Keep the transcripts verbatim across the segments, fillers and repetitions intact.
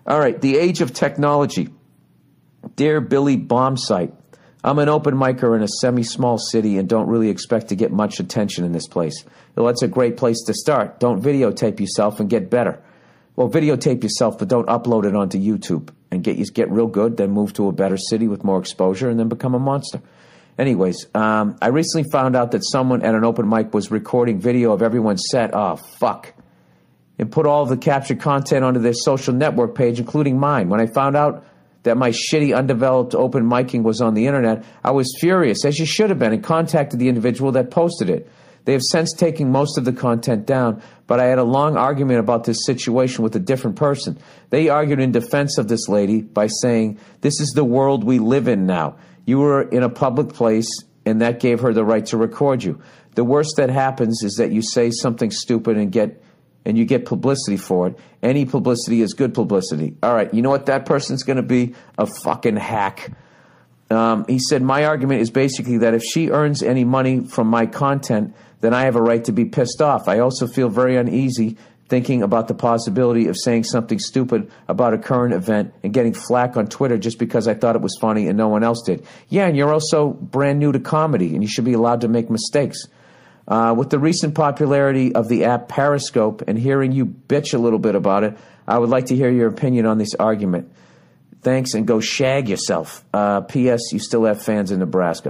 All right, the age of technology. Dear Billy Bombsite, I'm an open micer in a semi-small city and don't really expect to get much attention in this place. Well, that's a great place to start. Don't videotape yourself and get better. Well, videotape yourself, but don't upload it onto YouTube. And get you get real good, then move to a better city with more exposure, and then become a monster. Anyways, um, I recently found out that someone at an open mic was recording video of everyone's set. Oh, fuck. And put all of the captured content onto their social network page, including mine. When I found out that my shitty, undeveloped open micing was on the internet, I was furious, as you should have been, and contacted the individual that posted it. They have since taken most of the content down, but I had a long argument about this situation with a different person. They argued in defense of this lady by saying, this is the world we live in now. You were in a public place, and that gave her the right to record you. The worst that happens is that you say something stupid and get and you get publicity for it. Any publicity is good publicity. All right, you know what that person's going to be? A fucking hack. Um, he said, my argument is basically that if she earns any money from my content, then I have a right to be pissed off. I also feel very uneasy thinking about the possibility of saying something stupid about a current event and getting flack on Twitter just because I thought it was funny and no one else did. Yeah, and you're also brand new to comedy, and you should be allowed to make mistakes. Uh, with the recent popularity of the app Periscope and hearing you bitch a little bit about it, I would like to hear your opinion on this argument. Thanks, and go shag yourself. Uh, P S. You still have fans in Nebraska.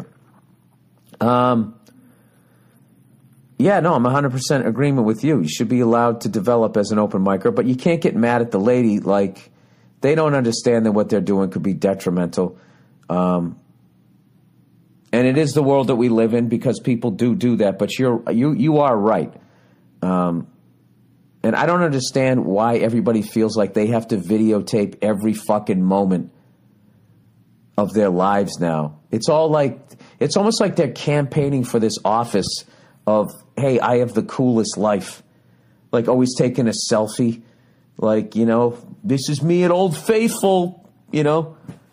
Um, yeah, no, I'm one hundred percent agreement with you. You should be allowed to develop as an open micer, but you can't get mad at the lady. Like, they don't understand that what they're doing could be detrimental. Um, and it is the world that we live in because people do do that, but you're, you, you are right. Um, And I don't understand why everybody feels like they have to videotape every fucking moment of their lives now. It's all like, it's almost like they're campaigning for this office of, hey, I have the coolest life. Like always taking a selfie. Like, you know, this is me at Old Faithful, you know.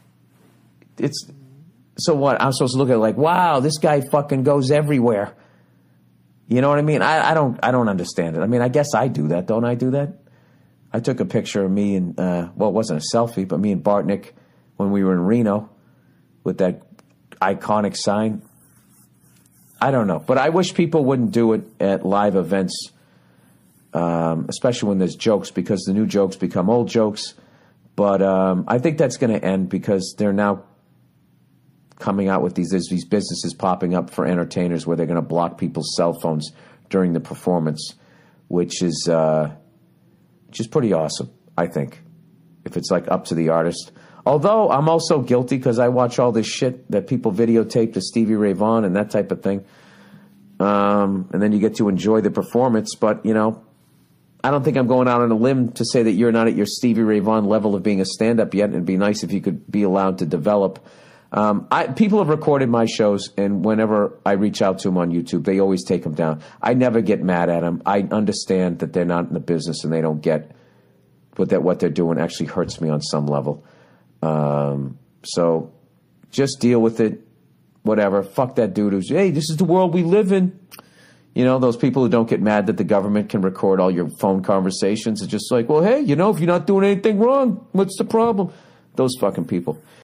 It's, so what? I'm supposed to look at it like, wow, this guy fucking goes everywhere. You know what I mean? I, I don't I don't understand it. I mean, I guess I do that. Don't I do that? I took a picture of me and, uh, well, it wasn't a selfie, but me and Bartnick when we were in Reno with that iconic sign. I don't know. But I wish people wouldn't do it at live events, um, especially when there's jokes, because the new jokes become old jokes. But um, I think that's going to end because they're now coming out with these, there's these businesses popping up for entertainers where they're going to block people's cell phones during the performance, which is uh, just pretty awesome, I think, if it's like up to the artist. Although I'm also guilty because I watch all this shit that people videotape to Stevie Ray Vaughan and that type of thing. Um, and then you get to enjoy the performance. But, you know, I don't think I'm going out on a limb to say that you're not at your Stevie Ray Vaughan level of being a stand-up yet. It'd be nice if you could be allowed to develop. Um, I, people have recorded my shows, and whenever I reach out to them on YouTube, they always take them down. I never get mad at them. I understand that they're not in the business and they don't get what, that, what they're doing actually hurts me on some level. Um, so just deal with it. Whatever. Fuck that dude who's, hey, this is the world we live in. You know, those people who don't get mad that the government can record all your phone conversations. It's just like, well, hey, you know, if you're not doing anything wrong, what's the problem? Those fucking people.